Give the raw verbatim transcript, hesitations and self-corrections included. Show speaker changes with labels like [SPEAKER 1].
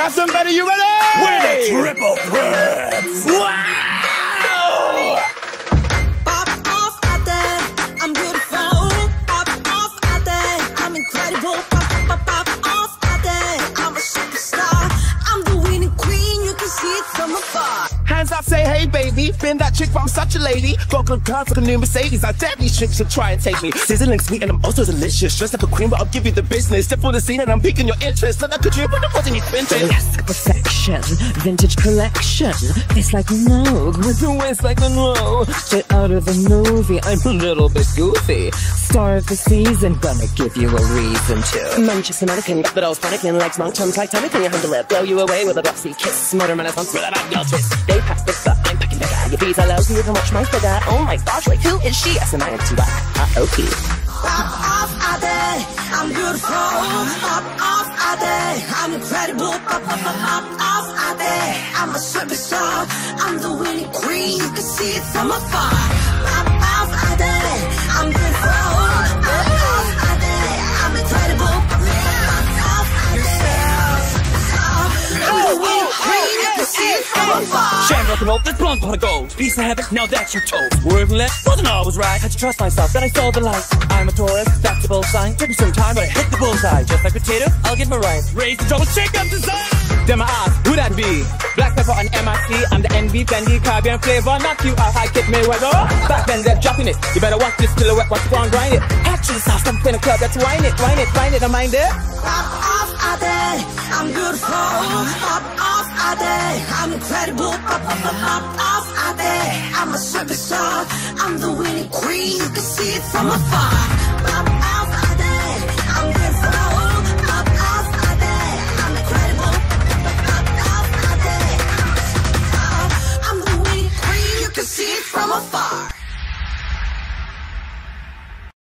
[SPEAKER 1] Justin, better you ready?
[SPEAKER 2] We're the triple threats. Wow!
[SPEAKER 3] Pop off out there, I'm beautiful. Pop off out there, I'm incredible. Pop, pop, pop off out there, I'm a superstar. I'm the winning queen, you can see it from afar.
[SPEAKER 1] Hands up, say hey baby. Been that chick, but I'm such a lady. Go good girl for the new Mercedes. I dare these chicks to try and take me. Sizzling sweet and I'm also delicious. Dressed like a queen, but I'll give you the business. Step on the scene and I'm piquing your interest. Look, I could you, but it wasn't expensive.
[SPEAKER 4] Classic perfection, vintage collection. Face like Vogue, with a waist like Monroe. Straight out of the movie, I'm a little bit goofy. Star of the season, gonna give you a reason to. Manchester American, but I was panicking like small chums like Tommy. Can you handle it? Blow you away with a glossy kiss. Motor renaissance, with a bad girl twist. They pass the stuff, I'm packing bigger. Your fees are low, so you can watch my figure. Oh my gosh, like who is she? S M I am too uh, okay.
[SPEAKER 3] Pop off out there, I'm beautiful. Pop off out there, I'm incredible. Pop, pop, pop, pop off out there, I'm a superstar. I'm the winning queen, you can see it from afar. Pop off out there, I'm beautiful. Pop off out there, I'm incredible. Pop, pop, pop off out there, I'm the winning queen, you can see it from afar.
[SPEAKER 2] Sham rock and roll, this blonde pot of gold. Piece of heaven, now that's your toes. Swerving left, wasn't always right. Had to trust myself, then I saw the light. I'm a Taurus, that's the bull sign. Took me some time, but I hit the bullseye. Just like potato, I'll give my right. Raise the trouble, shake up the sun.
[SPEAKER 1] Then I ask, who that be? Black pepper and M I C, I'm the N B, Fendi, Caribbean flavor. Knock you out, high kick Mayweather. Back then they're dropping it. You better watch this silhouette, watch you go and grind it. Action sauce, I'm in a club, that's wine it, wine it, wine it, I mind it.
[SPEAKER 3] Pop off out there, I'm beautiful. Pop off out there, I'm incredible. Pop, pop, pop, pop off out there, I'm a superstar. I'm the winning queen, you can see it from afar. Pop off out there, I'm beautiful. Pop off out there, I'm incredible. Pop, pop, pop off out there, I'm a superstar. I'm the winning queen, you can see it from afar.